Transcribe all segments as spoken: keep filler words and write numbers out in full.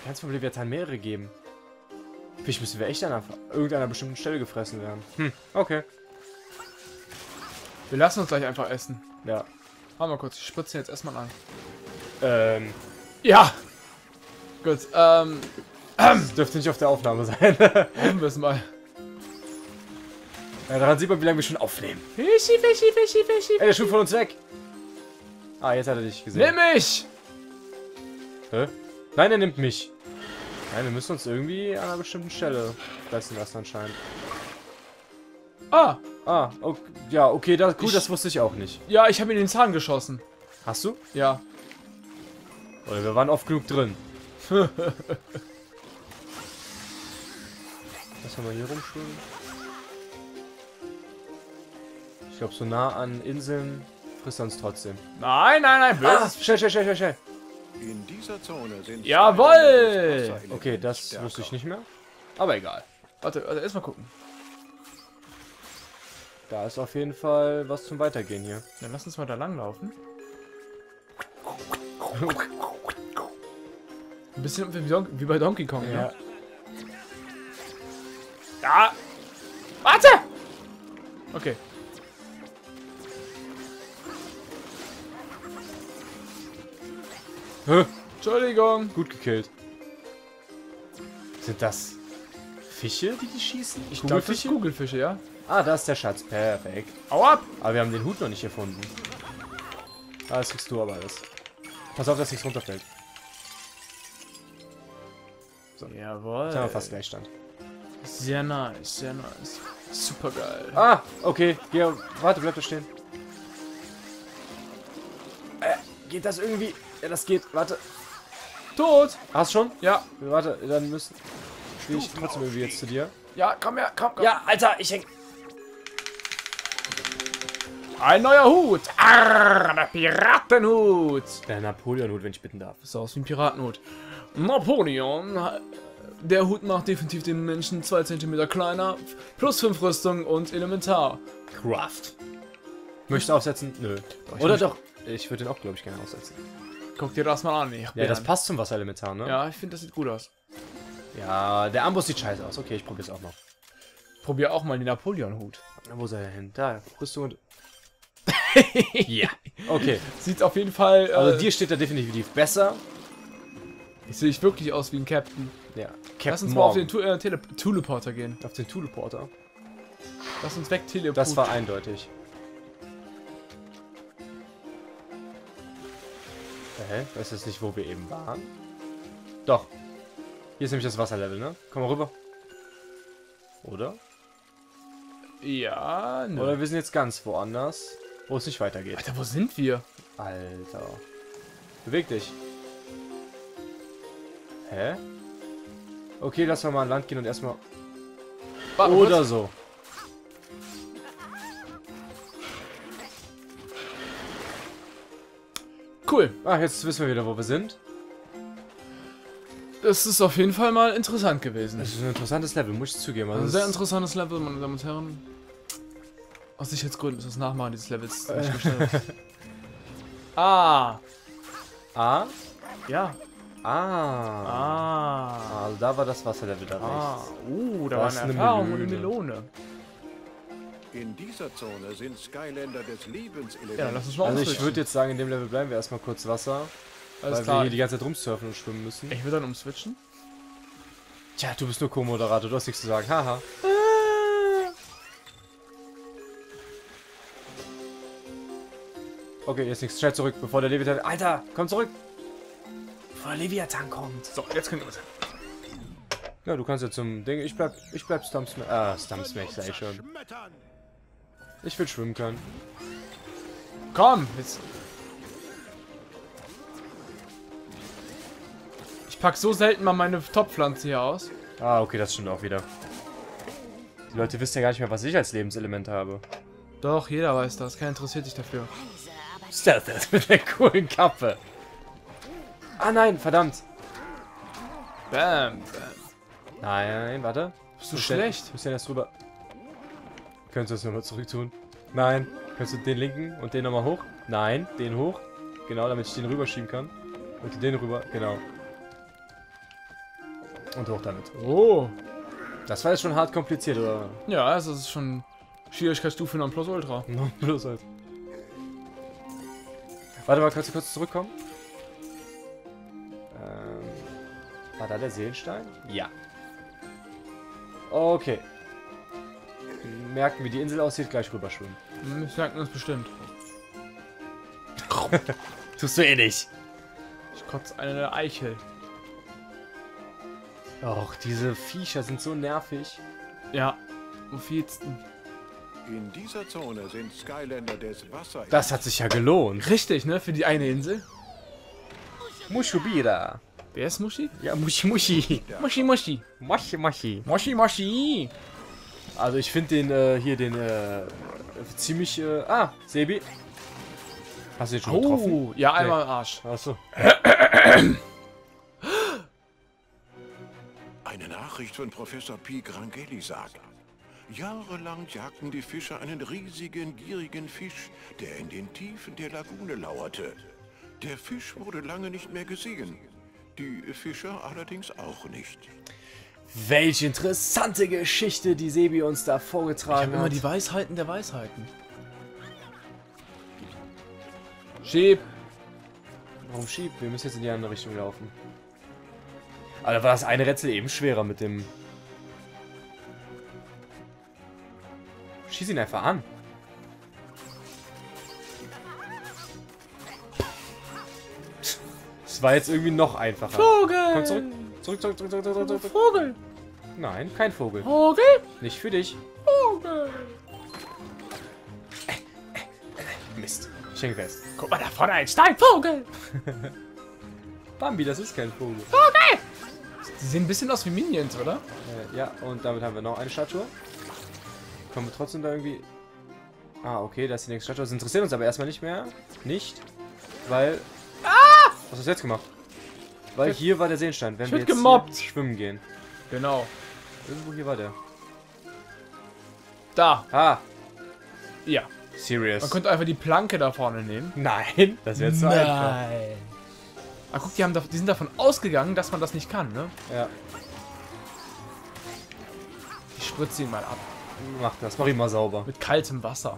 Kann es von Leviathan mehrere geben? Vielleicht müssen wir echt an einer, irgendeiner bestimmten Stelle gefressen werden. Hm, okay. Wir lassen uns gleich einfach essen. Ja. Warte mal kurz, ich spritze jetzt erstmal an. Ähm. Ja! Gut, ähm. Das dürfte nicht auf der Aufnahme sein. Hoffen wir es mal. Ja, daran sieht man, wie lange wir schon aufnehmen. Fischi, Fischi, Fischi, Fischi. Ey, der Schuh von uns weg. Ah, jetzt hat er dich gesehen. Nimm mich! Hä? Nein, er nimmt mich. Nein, wir müssen uns irgendwie an einer bestimmten Stelle fressen lassen anscheinend. Ah! Ah, okay, ja, okay, das, gut, Ich- das wusste ich auch nicht. Ja, ich habe ihn in den Zahn geschossen. Hast du? Ja. Oder wir waren oft genug drin. Lass mal hier rumschwimmen. Ich glaube, so nah an Inseln frisst er uns trotzdem. Nein, nein, nein, Ah, böses. schnell, schnell, schnell, schnell, schnell. In dieser Zone sind Jawohl! Okay, das wusste ich nicht mehr. Aber egal. Warte, warte, erstmal gucken. Da ist auf jeden Fall was zum Weitergehen hier. Dann lass uns mal da lang laufen. Ein bisschen wie, Don wie bei Donkey Kong, ja. Ja. Ja. Warte! Okay. Hä? Entschuldigung. Gut gekillt. Sind das Fische, die die schießen? Ich glaube, das ist Kugelfische? Kugelfische, ja? Ah, da ist der Schatz. Perfekt. Au ab! Aber wir haben den Hut noch nicht erfunden. Ah, das kriegst du aber alles. Pass auf, dass nichts runterfällt. Jawohl. Jetzt haben wir fast Gleichstand. Sehr nice, sehr nice. Super geil. Ah, okay. Geh, warte, bleib da stehen. Äh, geht das irgendwie? Ja, das geht. Warte. Tot! Hast schon? Ja. Warte, dann müssen... Stehe ich trotzdem irgendwie jetzt zu dir. Ja, komm her, komm, komm. Ja, Alter, ich häng... Ein neuer Hut! Arr, der Piratenhut! Der Napoleon-Hut, wenn ich bitten darf. Sieht aus wie ein Piratenhut. Napoleon. Der Hut macht definitiv den Menschen zwei Zentimeter kleiner. Plus fünf Rüstung und Elementar. Craft. Möchtest du aufsetzen? Nö. Doch, ich Oder möchte- doch. Ich würde den auch, glaube ich, gerne aufsetzen. Guck dir das mal an. Ich hab Ja, den das an. passt zum Wasserelementar, ne? Ja, ich finde, das sieht gut aus. Ja, der Amboss sieht scheiße aus. Okay, ich probiere es auch noch. Probier auch mal den Napoleon-Hut. Na, wo ist er hin? Da, Rüstung und... Ja. Okay. Sieht auf jeden Fall. Äh, Also dir steht er definitiv besser. ich sehe ich wirklich aus wie ein Captain. Ja. Lass uns mal auf den tu äh, Tele Teleporter gehen. auf den Teleporter. Lass uns weg teleporten. Das war eindeutig. Hä? Weißt du jetzt nicht, wo wir eben waren? Doch. Hier ist nämlich das Wasserlevel, ne? Komm mal rüber. Oder? Ja, ne. Oder wir sind jetzt ganz woanders, wo es nicht weitergeht. Alter, wo sind wir? Alter. Beweg dich. Hä? Okay, lass mal mal an Land gehen und erstmal... Warte, Oder kurz. so. Cool. Ach, jetzt wissen wir wieder, wo wir sind. Das ist auf jeden Fall mal interessant gewesen. Das ist ein interessantes Level, muss ich zugeben. Also Ein das sehr ist- interessantes Level, meine Damen und Herren. Aus Sicherheitsgründen ist das Nachmachen dieses Levels nicht gestellt. Ah. Ah? Ja. Ah. Ah. Also da war das Wasserlevel da Ah. rechts. Uh, da Da war ist eine eine Erfahrung und eine Melone. Melone. In dieser Zone sind Skylander des Lebenselements. Ja, lass uns mal Also ich umswitchen. würde jetzt sagen, in dem Level bleiben wir erstmal kurz Wasser. Alles weil klar. wir hier die ganze Zeit rumsurfen und schwimmen müssen. Ich würde dann umswitchen. Tja, du bist nur Co-Moderator, du hast nichts zu sagen. Haha. Okay, jetzt nichts. Schnell zurück, bevor der Leviathan... Alter, komm zurück! Bevor der Leviathan kommt. So, jetzt können wir was. Ja, du kannst ja zum Ding... Ich bleib... Ich bleib Stumpsmash... Ah, Stumpsmash, sag ich schon. Ich will schwimmen können. Komm, jetzt. Ich pack so selten mal meine Top-Pflanze hier aus. Ah, okay, das stimmt auch wieder. Die Leute wissen ja gar nicht mehr, was ich als Lebenselement habe. Doch, jeder weiß das. Keiner interessiert sich dafür. Stealth mit der coolen Kappe. Ah nein, verdammt. Bam, bam. Nein, warte. Bist du Muss schlecht? Der, muss der erst drüber. Könntest du das nochmal zurück tun? Nein. Kannst du den linken und den nochmal hoch? Nein, den hoch. Genau, damit ich den rüberschieben kann. Und den rüber, genau. Und hoch damit. Oh. Das war jetzt schon hart kompliziert, oder? Ja, also das ist schon Schwierigkeitsstufe non plus ultra. No, bloß halt. Warte mal, kannst du kurz zurückkommen? Ähm, war da der Seelenstein? Ja. Okay. Merken, wie die Insel aussieht, gleich rüberschwimmen. Ich merke das bestimmt. Tust du eh nicht. Ich kotze eine der Eichel. Och, diese Viecher sind so nervig. Ja, am vielsten. In dieser Zone sind Skylander des Wassers. Das hat sich ja gelohnt. Richtig, ne? Für die eine Insel. Mushubira. Wer ist Muschi? Ja, Mushi Mushi. Muschi, Muschi. Moshi Moshi. Muschi, Muschi. Also ich finde den äh, hier den äh, ziemlich. Äh, ah, Sebi. Hast du den schon getroffen? Oh, ja, einmal Arsch. Achso. Eine Nachricht von Professor P. Grangelli sagt: Jahrelang jagten die Fischer einen riesigen, gierigen Fisch, der in den Tiefen der Lagune lauerte. Der Fisch wurde lange nicht mehr gesehen. Die Fischer allerdings auch nicht. Welche interessante Geschichte, die Sebi uns da Ich vorgetragen habe immer hat. die Weisheiten der Weisheiten. Schieb. Warum schieb? Wir müssen jetzt in die andere Richtung laufen. Aber da war das eine Rätsel eben schwerer mit dem... Schieß ihn einfach an. Das war jetzt irgendwie noch einfacher. Vogel. Komm zurück. Zurück, zurück, zurück, zurück, zurück, zurück. Vogel. Nein, kein Vogel. Vogel. Nicht für dich. Vogel. Mist. Ich hänge fest. Guck mal, da vorne ein Steinvogel. Bambi, das ist kein Vogel. Vogel. Die sehen ein bisschen aus wie Minions, oder? Äh, ja, und damit haben wir noch eine Statue. Kommen wir trotzdem da irgendwie... Ah, okay, das ist die nächste Statue. Das interessiert uns aber erstmal nicht mehr. Nicht. Weil... Ah! Was hast du jetzt gemacht? Weil hier war der Seenstein. Wenn Ich wir werd jetzt gemobbt. hier schwimmen gehen. Genau. Irgendwo hier war der. Da. Ah, Ja. serious. Man könnte einfach die Planke da vorne nehmen. Nein, das wäre zu einfach. Ah, guck, die, haben da, die sind davon ausgegangen, dass man das nicht kann, ne? Ja, Ich spritze ihn mal ab. mach das. Mach ihn mal sauber. Mit kaltem Wasser.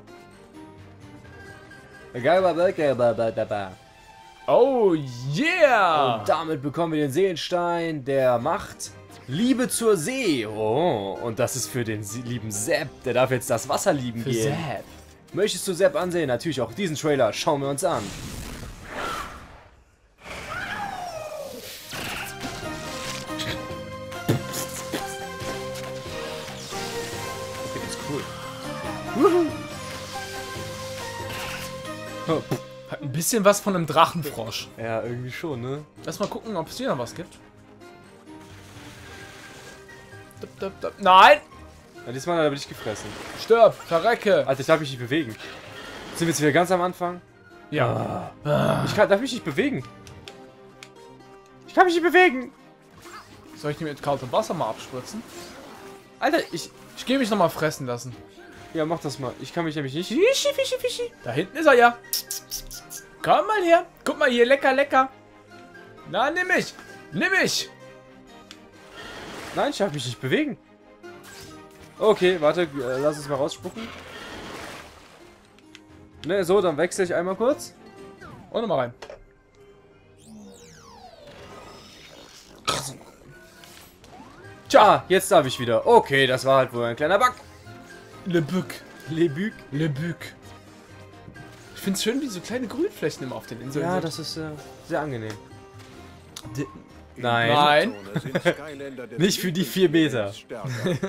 Oh, yeah! Und damit bekommen wir den Seenstein der Macht. Liebe zur See. Oh, und das ist für den Sie- lieben Sepp. Der darf jetzt das Wasser lieben Für gehen. Sepp. Möchtest du Sepp ansehen? Natürlich auch diesen Trailer. Schauen wir uns an. Okay, das ist cool. Oh, Hat ein bisschen was von einem Drachenfrosch. ja, irgendwie schon, ne? Lass mal gucken, ob es hier noch was gibt. Dup, dup, dup. Nein! Ja, diesmal hat er dich gefressen. Stirb! Verrecke! Alter, ich darf mich nicht bewegen. Sind wir jetzt wieder ganz am Anfang? Ja. Ich kann, darf mich nicht bewegen. Ich kann mich nicht bewegen. Soll ich die mit kaltem Wasser mal abspritzen? Alter, ich... Ich gehe mich noch mal fressen lassen. Ja, mach das mal. Ich kann mich nämlich nicht... Fischi, Fischi, Fischi. Da hinten ist er ja. Komm mal her. Guck mal hier, lecker, lecker. Na, nimm mich. Nimm mich. Nein, ich darf mich nicht bewegen. Okay, warte, äh, lass es mal rausspucken. Ne, so, dann wechsle ich einmal kurz. Und nochmal rein. Tja, jetzt darf ich wieder. Okay, das war halt wohl ein kleiner Bug. Le Buc. Le Buc. Le Buc. Ich find's schön, wie so kleine Grünflächen immer auf den Inseln Ja, sind. das ist äh, sehr angenehm. D In Nein. dieser Nein. Zone sind Skylander des Nicht für die vier Meter. stärker.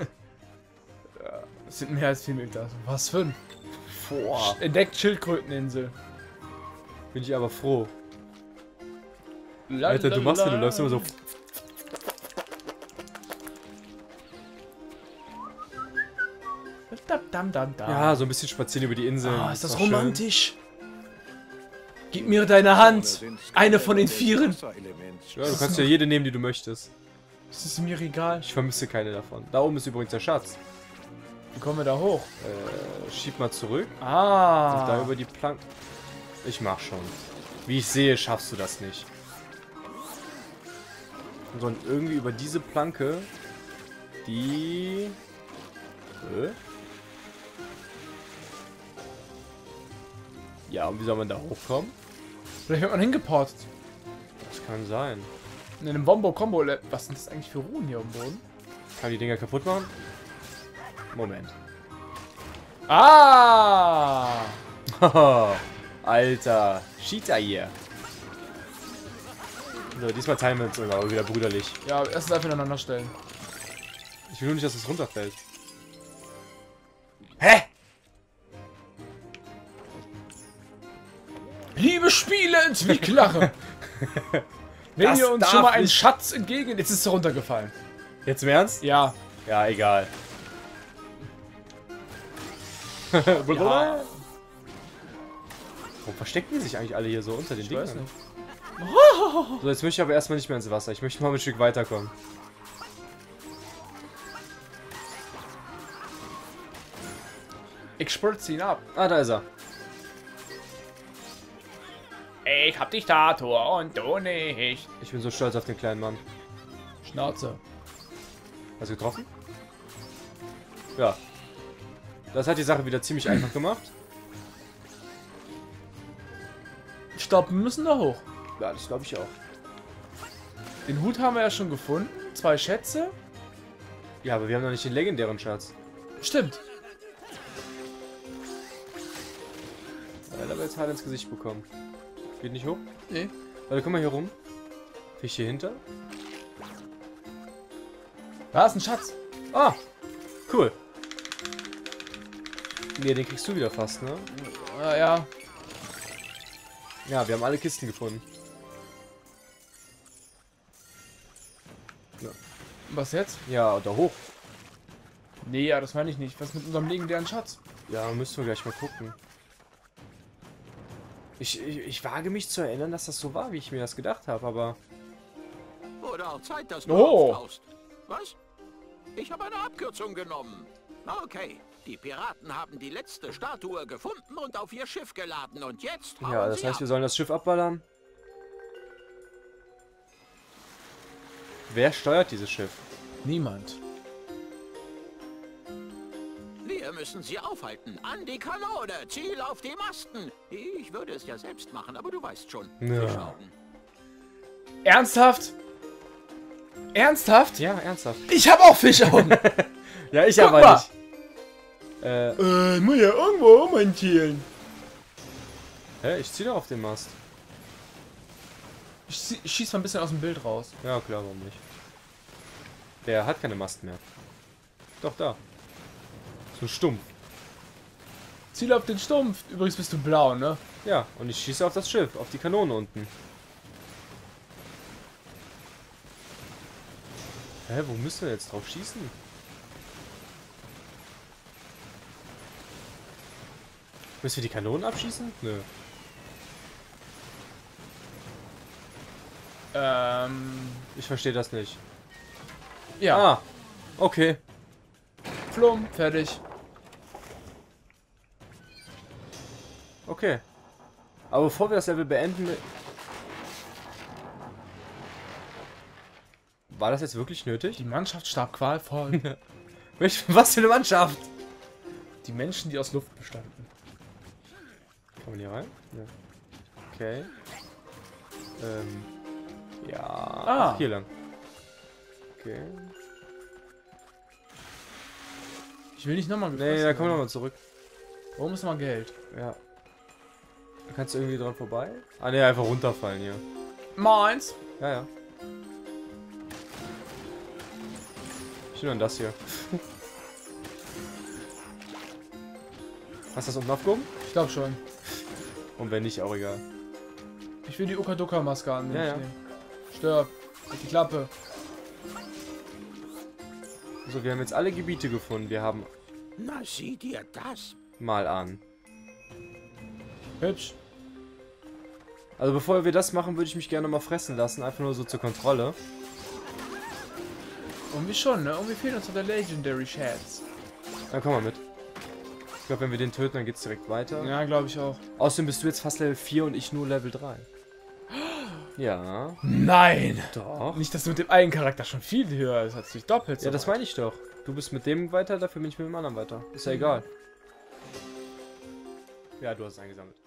Das sind mehr als vier Meter. Was für ein Boah. entdeckt Schildkröteninsel. Bin ich aber froh. Alter, du machst ja, du läufst immer so... Dam, dam, dam. Ja, so ein bisschen spazieren über die Insel. Ah, ist das doch schön. romantisch. Gib mir deine Hand. Eine von den Vieren. Ja, du kannst ja jede nehmen, die du möchtest. Das ist mir egal. Ich vermisse keine davon. Da oben ist übrigens der Schatz. Wie kommen wir da hoch? Äh, schieb mal zurück. Ah. Da über die Plank. Ich mach schon. Wie ich sehe, schaffst du das nicht. Und sollen irgendwie über diese Planke, die... Äh? Ja, und wie soll man da hochkommen? Vielleicht wird man hingeportet. Das kann sein. In einem Wombo-Combo. Was sind das eigentlich für Ruhen hier am Boden? Kann die Dinger kaputt machen? Moment. Ah! Alter. Cheater hier. So, diesmal teilen wir uns immer wieder brüderlich. Ja, erst einfach ineinander stellen. Ich will nur nicht, dass es runterfällt. Hä? Liebe Spieleentwickler! Wenn Das ihr uns darf schon mal einen nicht- Schatz entgegen... Jetzt ist es runtergefallen. Jetzt im Ernst? Ja. Ja, egal. Ja. Warum verstecken die sich eigentlich alle hier so unter den Ich weiß Dingern? nicht. So, jetzt möchte ich aber erstmal nicht mehr ins Wasser. Ich möchte mal ein Stück weiterkommen. Ich spritze ihn ab. Ah, da ist er. Ich hab dich da, Tor, und du nicht. Ich bin so stolz auf den kleinen Mann. Schnauze. Hast du getroffen? Ja. Das hat die Sache wieder ziemlich einfach gemacht. Ich glaube, wir müssen da hoch. Ja, das glaube ich auch. Den Hut haben wir ja schon gefunden. Zwei Schätze. Ja, aber wir haben noch nicht den legendären Schatz. Stimmt. Er hat jetzt hart ins Gesicht bekommen. Geht nicht hoch? Nee. Warte, guck mal hier rum. Fisch hier hinter. Da ist ein Schatz. Ah! Cool. Nee, den kriegst du wieder fast, ne? Ah, ja. Ja, wir haben alle Kisten gefunden. Ja, Was jetzt? ja da hoch. Nee, ja, das meine ich nicht. Was mit unserem legendären Schatz? Ja, müssen wir gleich mal gucken. Ich, ich, ich wage mich zu erinnern, dass das so war, wie ich mir das gedacht habe, aber... Wurde auch Zeit, dass du Oh. auftauchst. Was? Ich habe eine Abkürzung genommen. Okay, die Piraten haben die letzte Statue gefunden und auf ihr Schiff geladen. Und jetzt hauen Ja, das sie heißt, ab. wir sollen das Schiff abballern. Wer steuert dieses Schiff? Niemand. Wir müssen sie aufhalten. An die Kanone. Ziel auf die Masten. Ich würde es ja selbst machen, aber du weißt schon. Ja. Fischaugen. Ernsthaft? Ernsthaft? Ja, ernsthaft. Ich habe auch Fischaugen. Ja, ich Guck aber mal. nicht. Äh, äh, muss ja irgendwo ummontieren. hä? Ich ziehe doch auf den Mast. Ich, zieh- ich schieß mal ein bisschen aus dem Bild raus. Ja, klar, warum nicht? Der hat keine Mast mehr. Doch, da. So stumpf. Ziel auf den Stumpf. Übrigens bist du blau, ne? Ja, und ich schieße auf das Schiff, auf die Kanone unten. Hä, wo müssen wir jetzt drauf schießen? Müssen wir die Kanonen abschießen? Nö. Ähm. Ich verstehe das nicht. Ja. Ah, okay. Flum, fertig. Okay. Aber bevor wir das Level beenden... War das jetzt wirklich nötig? Die Mannschaft starb qualvoll. Was für eine Mannschaft! Die Menschen, die aus Luft bestanden. Kann man hier rein? Ja. Okay. Ähm. Ja. Ah. Ach, hier lang. Okay. Ich will nicht nochmal Nee, da kommen wir nochmal zurück. Warum ist nochmal Geld? Ja. Da kannst du irgendwie dran vorbei? Ah ne, einfach runterfallen hier. Meins. Ja, ja. Ich nehme dann das hier. Hast du das unten aufgehoben? Ich glaube schon. Und wenn nicht, auch egal. Ich will die Okadoka-Maske an. Ja, ja. Stirb. Halt die Klappe. So, wir haben jetzt alle Gebiete gefunden. Wir haben Na, sieh dir das. mal an. Hübsch. Also bevor wir das machen, würde ich mich gerne mal fressen lassen. Einfach nur so zur Kontrolle. Irgendwie schon, ne? Irgendwie fehlt uns noch der Legendary Schatz. Dann komm mal mit. Ich glaube, wenn wir den töten, dann geht's direkt weiter. Ja, glaube ich auch. Außerdem bist du jetzt fast Level vier und ich nur Level drei. Ja. Nein! Doch. Nicht, dass du mit dem einen Charakter schon viel höher ist, hat sich doppelt so Ja, das weit. meine ich doch. Du bist mit dem weiter, dafür bin ich mit dem anderen weiter. Ist ja egal. Ja, du hast es eingesammelt.